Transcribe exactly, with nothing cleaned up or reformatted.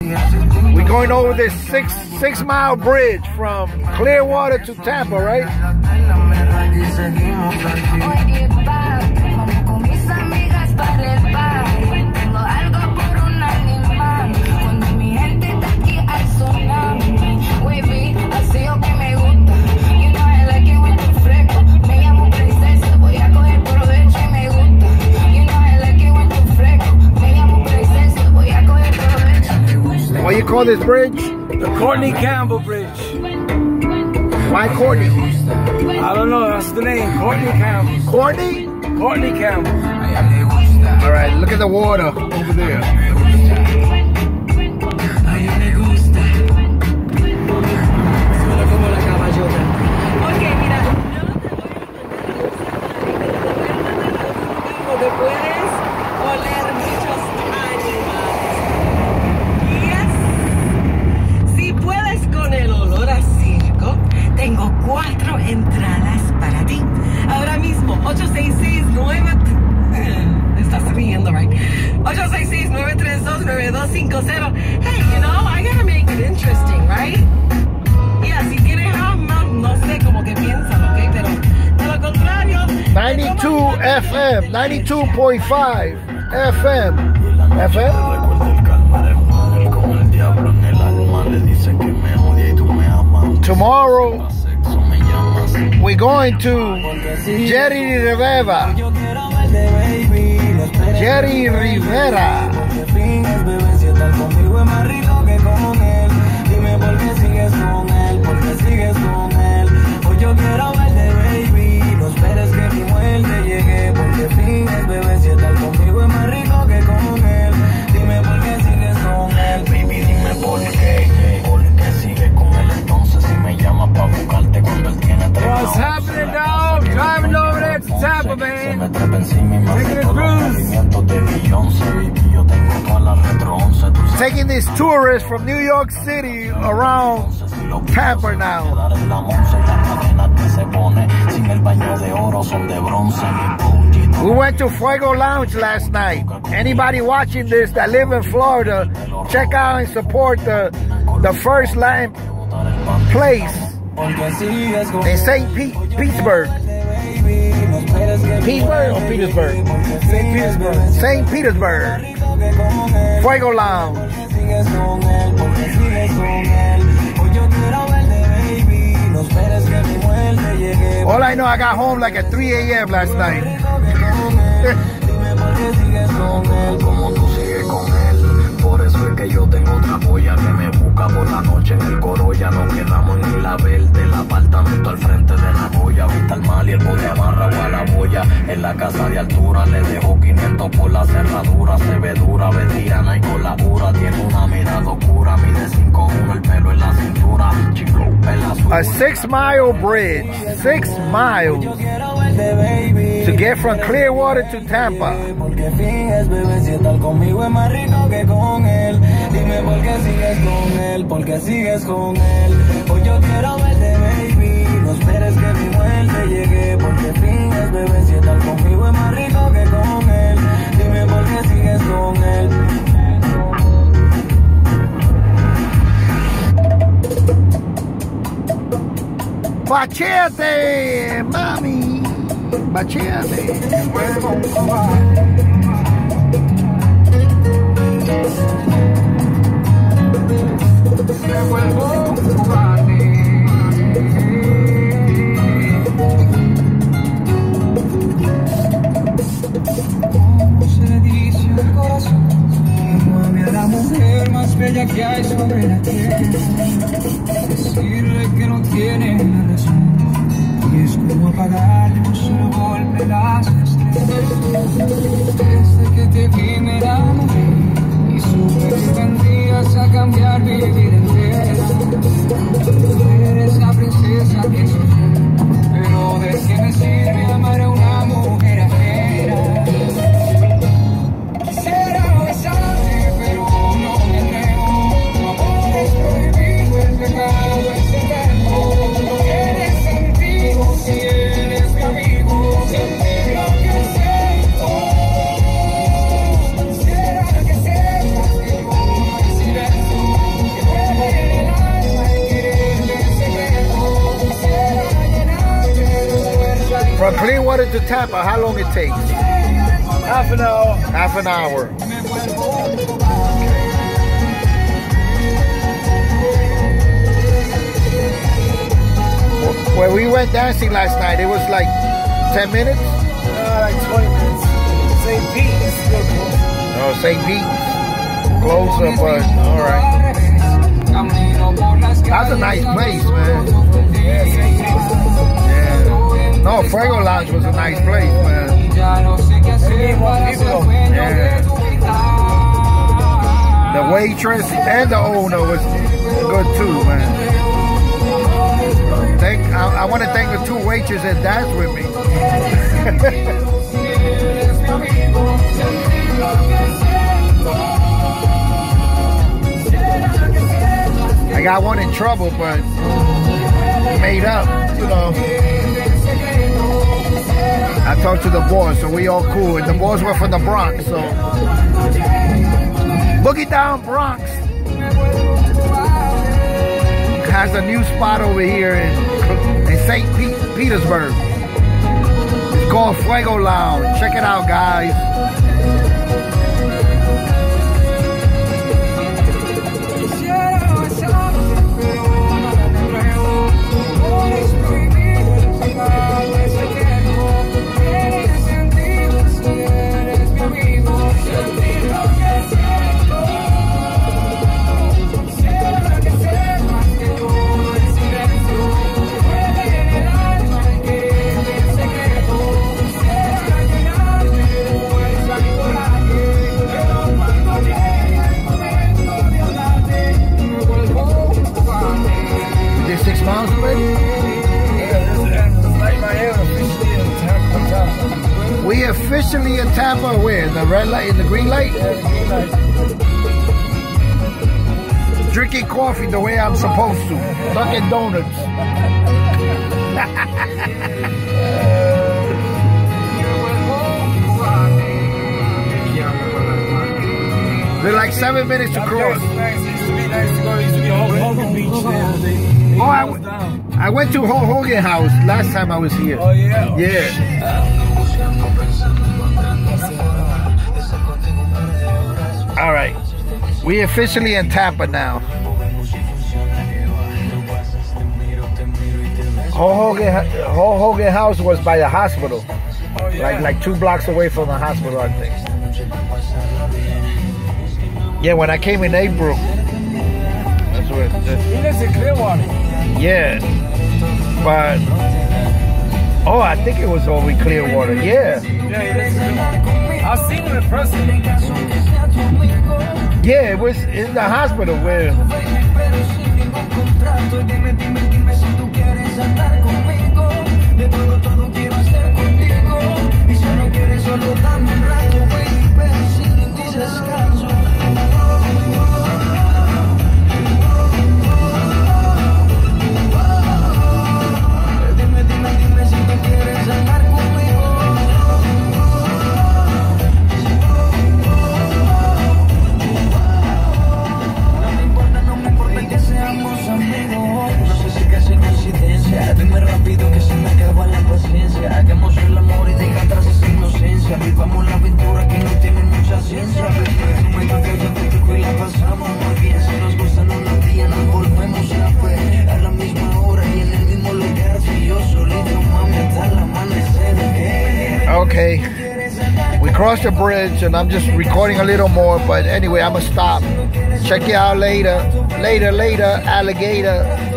We're going over this six six mile bridge from Clearwater to Tampa, right? What do you call this bridge? The Courtney Campbell Bridge. Why Courtney? I don't know, that's the name. Courtney Campbell. Courtney? Courtney Campbell. All right, look at the water over there. Tengo cuatro entradas para ti. Ahora mismo, ocho seis seis nueve... Estás riendo, right? ocho seis seis nueve tres dos nueve dos cinco cero. Hey, you know, I gotta make it interesting, right? Yeah, si tienes hambre, no sé cómo que piensan, ¿ok? Pero de lo contrario... ninety-two F M, ninety-two point five F M. F M? Tomorrow, we're going to Jerry Rivera. Jerry Rivera. What's happening, dog? Driving over there to Tampa, man. Taking a cruise. Taking these tourists from New York City around Tampa now. We went to Fuego Lounge last night. Anybody watching this that live in Florida, check out and support the, the first Latin place in Saint Pete, Petersburg. Petersburg or Petersburg? Saint Petersburg. Saint Petersburg. Fuego Lounge. All I know, I got home like at three A M last night. Por eso es que yo tengo otra polla que me busca por la noche en el coro. Ya no quedamos en la verde, el apartamento al frente de la joya. Vista el mal y el bote amarrado a la boya. En la casa de altura le dejo quinientos por la cerradura. Se ve dura, veterana y colabora. Tiene una mirada oscura, mide cinco uno, el pelo en la cintura. Chico, en la A six mile bridge, six miles to get from Clearwater to Tampa. Porque finges, bebé, si estar conmigo es más rico que con él. Dime por qué sigues con él, porque sigues con él. Hoy yo quiero verte, baby. No esperes que mi muerte llegue. Porque finges, bebé, si estar conmigo es más rico que con él. Dime por qué sigues con él. Bachete, mami. Bachete. Me vuelvo cobarde. ¿Cómo se le dice al corazón que mueve a la mujer más bella que hay sobre la tierra? Decirle que no tiene la razón y es como apagar de un solo golpe las estrellas. Desde que te vi me enamoré y supe que vendrías a cambiar mi vida entera. Eres la princesa que soñé, pero ¿de qué me sirve amar a una mujer ajena? Quisiera besarte, pero no me atrevo. Tu amor es prohibido, el pecado es eterno. No tienes sentido si eres mi amigo. Sentir lo que siento. Quisiera que sepas que yo no hay silencio. Clearwater to Tampa, how long it takes? Half an hour. Half an hour. Where we went dancing last night, it was like ten minutes? Uh, like twenty minutes. Saint Pete is still close. Oh, Saint Pete. Closer, but alright. That's a nice place, man. Yeah, Saint Pete. Yeah. No, Fuego Lounge was a nice place, man. Yeah. The waitress and the owner was good too, man. Thank, I, I want to thank the two waitresses that danced with me. I got one in trouble, but made up, you know. I talked to the boys, so we all cool. And the boys were from the Bronx, so. Boogie Down Bronx has a new spot over here in, in Saint Petersburg. It's called Fuego Lounge. Check it out, guys. Six miles already? We officially in Tampa. Where? The red light and the green light? Yeah, the green light. Drinking coffee the way I'm supposed to. Dunkin' Donuts. They're like seven minutes to cross. It used to be nice to go. It used to be a whole Hogan Beach there. Oh, I, I went to Hulk Hogan house last time I was here. Oh, yeah? Yeah. All right. We officially in Tampa now. Hulk Hogan, Hulk Hogan house was by the hospital. Oh, yeah. Like, like two blocks away from the hospital, I think. Yeah, when I came in April. That's what. That's, He lives in Clearwater. yeah, but oh, I think it was over in Clearwater. Yeah, Yeah, he lives in Clearwater. I've seen him in person. yeah, it was in the hospital where. Dime rápido que se me acaba la paciencia. Hagamos el amor y deja atrás esa inocencia. Vivamos la aventura que no tiene mucha ciencia. No me toques auténtico y la pasamos muy bien. Si nos gustan un día nos volvemos a ver. A la misma hora y en el mismo lugar. Si yo solito, mami, hasta el amanecer. Okay, we crossed the bridge and I'm just recording a little more, but anyway, I'm gonna stop. Check you out later, later, later, alligator.